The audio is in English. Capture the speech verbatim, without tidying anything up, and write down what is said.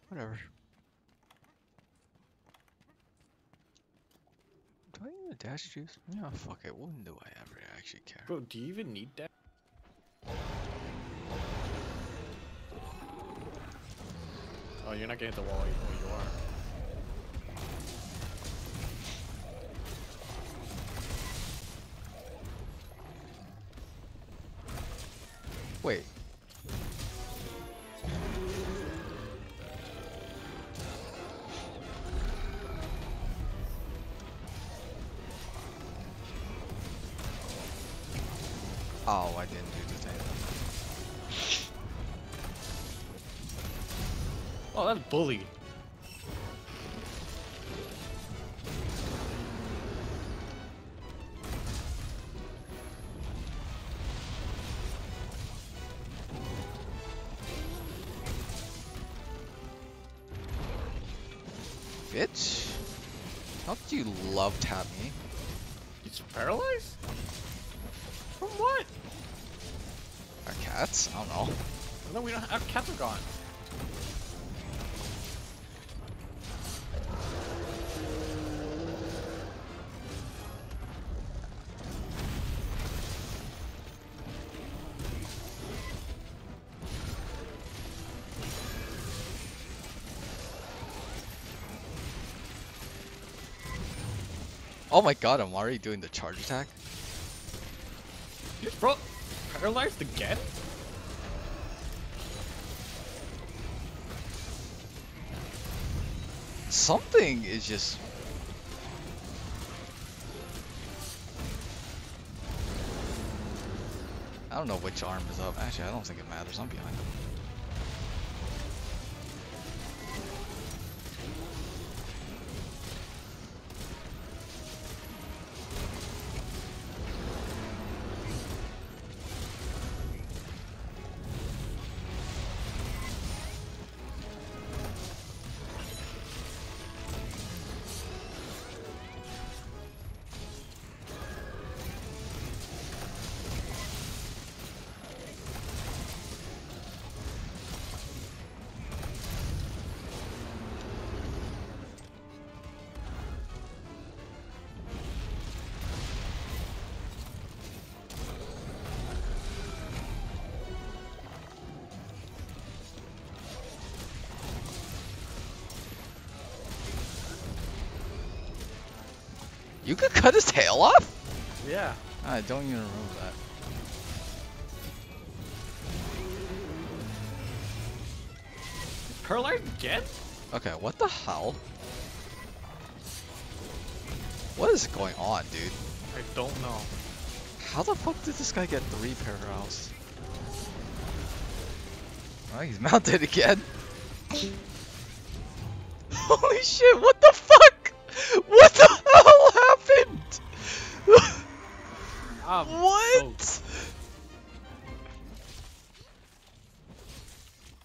Whatever. Do I need a dash juice? Yeah, fuck it. When do I ever actually care? Bro, do you even need that? Oh, you're not getting the wall. Oh, you are. Wait. Oh, I didn't do the thing. Oh, that's bully. Bitch. How do you love tap me? He's paralyzed? From what? Our cats? I don't know. No, we don't have cats are gone. Oh my god, I'm already doing the charge attack. Bro, paralyzed again? Something is just... I don't know which arm is up. Actually, I don't think it matters. I'm behind him. You could cut his tail off? Yeah. I don't even remember that. Paralyzed again? Okay, what the hell? What is going on, dude? I don't know. How the fuck did this guy get three paralyzed? Oh, he's mounted again. Holy shit, what the fuck?